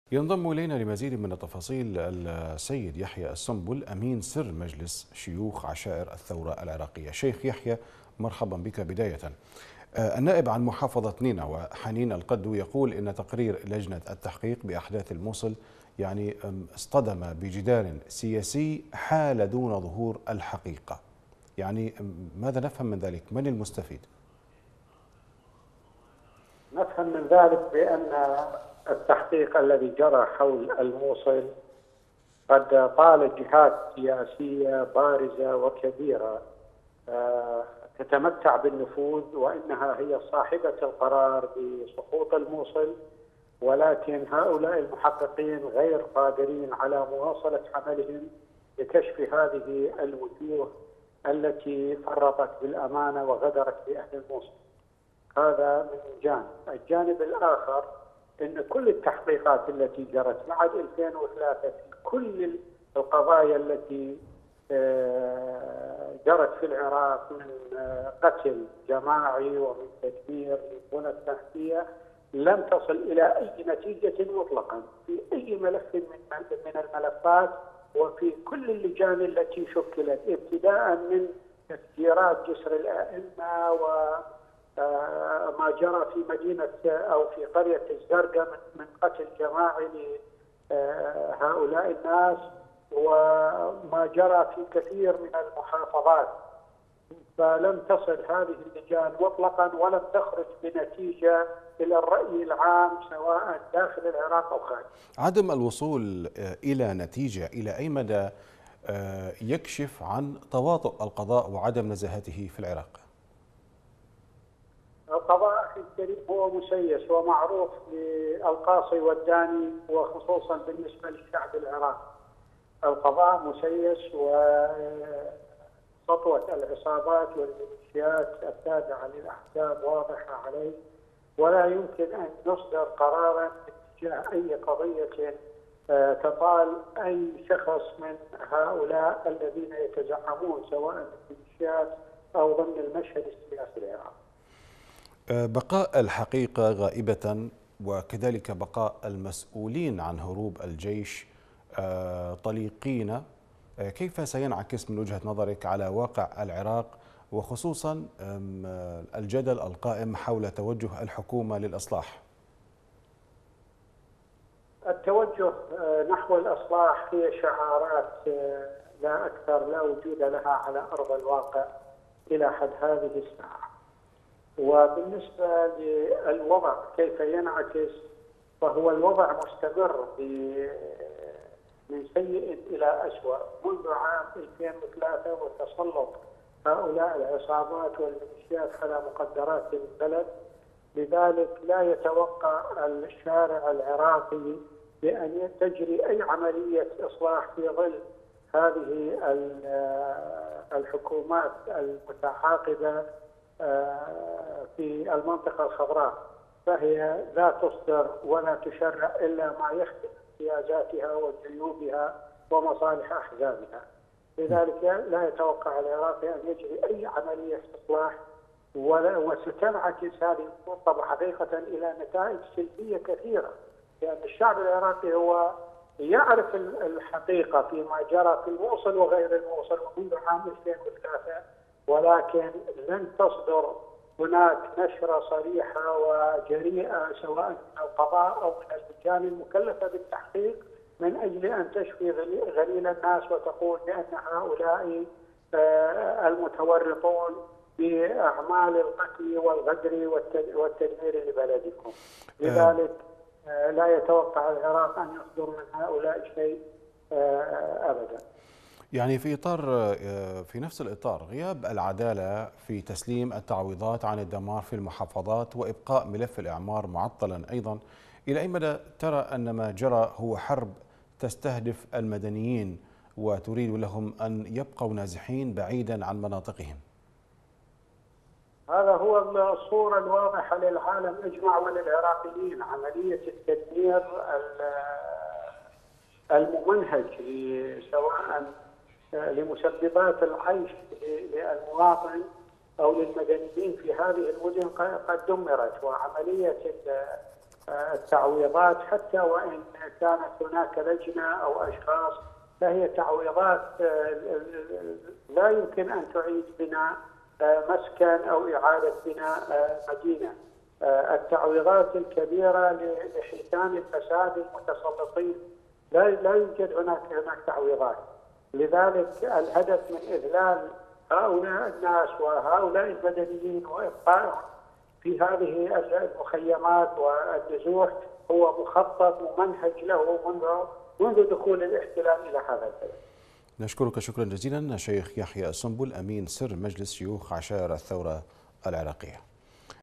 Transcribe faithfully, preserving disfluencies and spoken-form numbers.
ينضم إلينا لمزيد من التفاصيل السيد يحيى السنبل أمين سر مجلس شيوخ عشائر الثورة العراقية. شيخ يحيى، مرحبا بك. بداية، النائب عن محافظة نينوى حنين القدو يقول إن تقرير لجنة التحقيق بأحداث الموصل يعني اصطدم بجدار سياسي حال دون ظهور الحقيقة. يعني ماذا نفهم من ذلك؟ من المستفيد؟ نفهم من ذلك بأن التحقيق الذي جرى حول الموصل قد طال جهات سياسية بارزة وكبيرة تتمتع بالنفوذ، وإنها هي صاحبة القرار بسقوط الموصل، ولكن هؤلاء المحققين غير قادرين على مواصلة عملهم لكشف هذه الوجوه التي فرطت بالأمانة وغدرت بأهل الموصل. هذا من جانب. الجانب الآخر أن كل التحقيقات التي جرت بعد ألفين وثلاثة في كل القضايا التي جرت في العراق من قتل جماعي ومن تدمير للبنى التحتية لم تصل إلى أي نتيجة مطلقا في أي ملف من الملفات وفي كل اللجان التي شكلت، ابتداء من تفجيرات جسر الأئمة و ما جرى في مدينة أو في قرية الزرقاء من قتل جماعي لهؤلاء الناس، وما جرى في كثير من المحافظات. فلم تصل هذه اللجان مطلقا ولم تخرج بنتيجة إلى الرأي العام سواء داخل العراق أو خارج. عدم الوصول إلى نتيجة إلى أي مدى يكشف عن تواطؤ القضاء وعدم نزاهته في العراق؟ القضاء أخي الكريم هو مسيس ومعروف للقاصي والداني، وخصوصا بالنسبة للشعب العراقي. القضاء مسيس، وسطوة العصابات والميليشيات التابعة للأحزاب واضحة عليه، ولا يمكن أن يصدر قرارا باتجاه أي قضية تطال أي شخص من هؤلاء الذين يتزعمون سواء الميليشيات أو ضمن المشهد السياسي العراقي. بقاء الحقيقة غائبة، وكذلك بقاء المسؤولين عن هروب الجيش طليقين، كيف سينعكس من وجهة نظرك على واقع العراق، وخصوصا الجدل القائم حول توجه الحكومة للإصلاح؟ التوجه نحو الإصلاح هي شعارات لا أكثر، لا وجود لها على أرض الواقع إلى حد هذه الساعة. وبالنسبة للوضع كيف ينعكس، فهو الوضع مستمر من سيء إلى أسوأ منذ عام ألفين وثلاثة وتسلط هؤلاء العصابات والميليشيات على مقدرات البلد. لذلك لا يتوقع الشارع العراقي بأن تجري أي عملية إصلاح في ظل هذه الحكومات المتعاقبة في المنطقة الخضراء، فهي لا تصدر ولا تشرع إلا ما يخدم امتيازاتها وجيوبها ومصالح أحزابها. لذلك لا يتوقع العراقي أن يجري أي عملية إصلاح، وستنعكس هذه الخطة حقيقة إلى نتائج سلبية كثيرة، لأن يعني الشعب العراقي هو يعرف الحقيقة فيما جرى في الموصل وغير الموصل منذ عام ألفين وثلاثة، ولكن لن تصدر هناك نشرة صريحة وجريئة سواء من القضاء أو من اللجان المكلفة بالتحقيق من أجل أن تشفي غليل الناس وتقول بأن هؤلاء المتورطون بأعمال القتل والغدر والتدمير لبلدكم. لذلك لا يتوقع العراق أن يصدر من هؤلاء شيء أبدا. يعني في إطار في نفس الإطار غياب العدالة في تسليم التعويضات عن الدمار في المحافظات وإبقاء ملف الإعمار معطلا أيضا، إلى أي مدى ترى أن ما جرى هو حرب تستهدف المدنيين وتريد لهم أن يبقوا نازحين بعيدا عن مناطقهم؟ هذا هو الصورة الواضحة للعالم أجمع وللعراقيين. عملية التدمير الممنهج سواء لمسببات العيش للمواطن أو للمدنيين في هذه المدن قد دمرت، وعملية التعويضات، حتى وإن كانت هناك لجنة أو أشخاص، فهي تعويضات لا يمكن أن تعيد بناء مسكن أو إعادة بناء مدينة. التعويضات الكبيرة لحيتان الفساد المتسلطين لا لا يوجد هناك هناك تعويضات. لذلك الهدف من إذلال هؤلاء الناس وهؤلاء المدنيين وإبقائهم في هذه المخيمات والنزوح هو مخطط ومنهج له منذ منذ دخول الاحتلال إلى هذا البلد. نشكرك شكرا جزيلا شيخ يحيى السنبل أمين سر مجلس شيوخ عشائر الثورة العراقية.